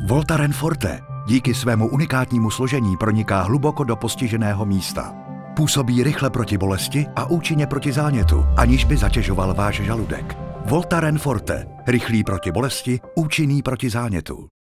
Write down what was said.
Voltaren Forte díky svému unikátnímu složení proniká hluboko do postiženého místa. Působí rychle proti bolesti a účinně proti zánětu, aniž by zatěžoval váš žaludek. Voltaren Forte. Rychlý proti bolesti, účinný proti zánětu.